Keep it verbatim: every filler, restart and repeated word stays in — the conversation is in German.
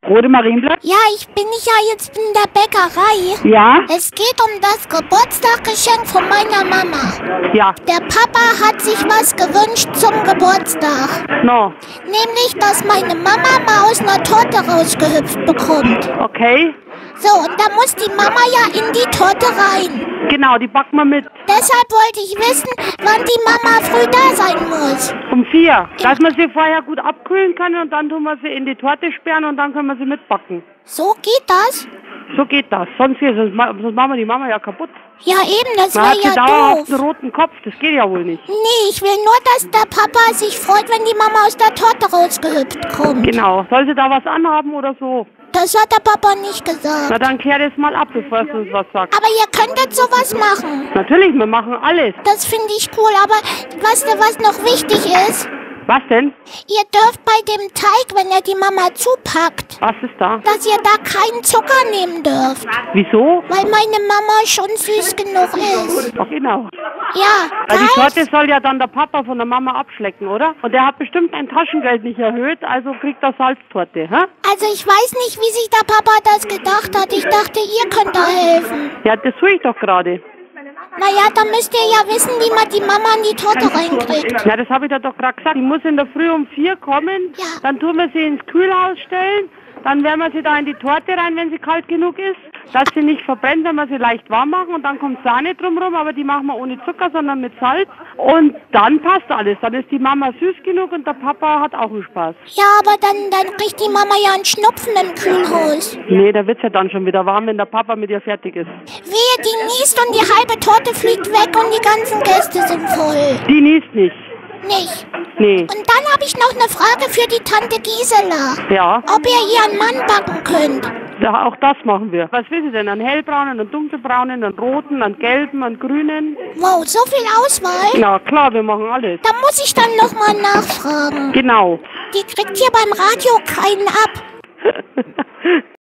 Rote Marienplatz? Ja, ich bin nicht ja jetzt in der Bäckerei. Ja? Es geht um das Geburtstagsgeschenk von meiner Mama. Ja. Der Papa hat sich was gewünscht zum Geburtstag. No. Nämlich, dass meine Mama mal aus einer Torte rausgehüpft bekommt. Okay. So, und da muss die Mama ja in die Torte rein. Genau, die backen wir mit. Deshalb wollte ich wissen, wann die Mama früh da sein muss. Um vier. Dass wir sie vorher gut abkühlen können und dann tun wir sie in die Torte sperren und dann können wir sie mitbacken. So geht das? So geht das. Sonst, hier, sonst, ma- sonst machen wir die Mama ja kaputt. Ja eben, das Man wäre hat sie ja dauerhaft doof. einen roten Kopf. Das geht ja wohl nicht. Nee, ich will nur, dass der Papa sich freut, wenn die Mama aus der Torte rausgehüpft kommt. Genau. Soll sie da was anhaben oder so? Das hat der Papa nicht gesagt. Na dann klär das mal ab, bevor du uns was sagst. Aber ihr könntet sowas machen. Natürlich, wir machen alles. Das finde ich cool, aber weißt du, was noch wichtig ist? Was denn? Ihr dürft bei dem Teig, wenn ihr die Mama zupackt, Was ist da? dass ihr da keinen Zucker nehmen dürft. Wieso? Weil meine Mama schon süß genug ist. Ach genau. Ja, Weil die heißt, Torte soll ja dann der Papa von der Mama abschlecken, oder? Und der hat bestimmt ein Taschengeld nicht erhöht, also kriegt er Salztorte, hä? also ich weiß nicht, wie sich der Papa das gedacht hat. Ich dachte, ihr könnt da helfen. Ja, das tue ich doch gerade. Naja, dann müsst ihr ja wissen, wie man die Mama in die Torte reinkriegt. Ja, das habe ich dir doch gerade gesagt. Die muss in der Früh um vier kommen, Ja. dann tun wir sie ins Kühlhaus stellen, dann werden wir sie da in die Torte rein, wenn sie kalt genug ist, dass sie nicht verbrennt, wenn wir sie leicht warm machen und dann kommt Sahne drumherum, aber die machen wir ohne Zucker, sondern mit Salz und dann passt alles. Dann ist die Mama süß genug und der Papa hat auch einen Spaß. Ja, aber dann, dann kriegt die Mama ja einen Schnupfen im Kühlhaus. Nee, da wird's ja dann schon wieder warm, wenn der Papa mit ihr fertig ist. Wehe, die niest und die halbe Torte fliegt weg und die ganzen Gäste sind voll. Die niest nicht. Nicht. Nee. Und dann habe ich noch eine Frage für die Tante Gisela. Ja, Ob ihr ihren Mann backen könnt. ja, auch das machen wir. Was will sie denn? Einen hellbraunen, einen dunkelbraunen, einen roten, einen gelben, einen grünen? Wow, so viel Auswahl? Na klar, wir machen alles. Da muss ich dann nochmal nachfragen. Genau. Die kriegt hier beim Radio keinen ab.